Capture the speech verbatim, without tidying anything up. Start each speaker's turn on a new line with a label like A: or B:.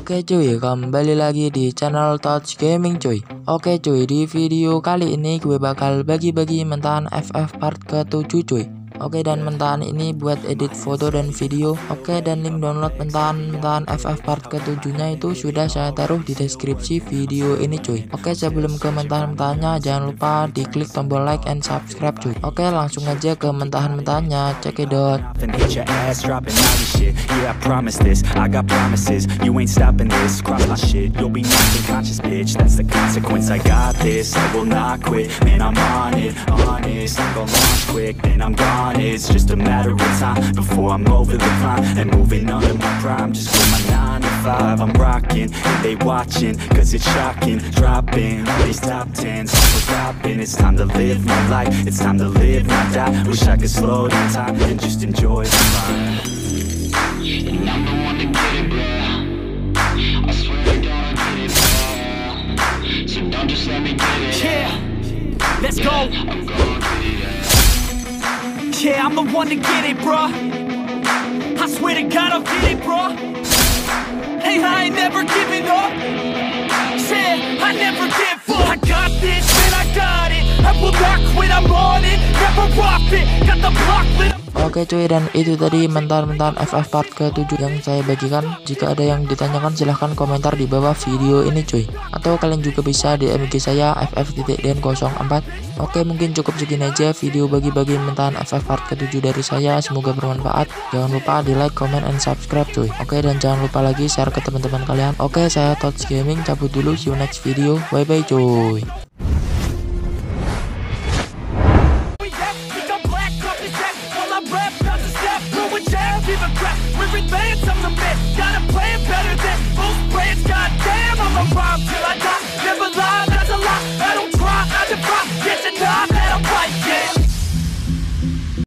A: Oke cuy, kembali lagi di channel Touch Gaming cuy. Oke cuy, di video kali ini gue bakal bagi-bagi mentahan F F part ke tujuh cuy. Oke, dan mentahan ini buat edit foto dan video. Oke, dan link download mentahan-mentahan F F part ke tujuh nya itu sudah saya taruh di deskripsi video ini cuy. Oke, sebelum ke mentahan-mentahannya jangan lupa diklik tombol like and subscribe cuy. Oke, langsung aja ke mentahan-mentahannya, cekidot.
B: It's just a matter of time before I'm over the climb and moving under my prime. Just with my nine to five, I'm rocking and they watching, cause it's shocking. Dropping all these top tens, I'm stopping. It's time to live my life, it's time to live, not die. Wish I could slow down time and just enjoy the climb. And I'm the one to get it, bro. I swear to God I get it, bro. So don't just let me get it. Yeah, let's go. I'm gonna get it. Yeah, I'm the one to get it, bro. I swear to God I'll get it, bro. Hey, I ain't never giving up. Yeah, I never give up. I got this, and I got it. I will not quit, I'm on it. Never off it, got the block lit.
A: Oke cuy, dan itu tadi mentahan-mentahan F F part ke tujuh yang saya bagikan. Jika ada yang ditanyakan silahkan komentar di bawah video ini cuy. Atau kalian juga bisa D M I G saya F F titik D N nol empat. Oke, mungkin cukup segini aja video bagi-bagi mentahan F F part ke tujuh dari saya. Semoga bermanfaat. Jangan lupa di like, comment, and subscribe cuy. Oke, dan jangan lupa lagi share ke teman-teman kalian. Oke, saya Touch Gaming cabut dulu. See you next video. Bye bye cuy.
B: We're advanced, I'm the man, gotta play.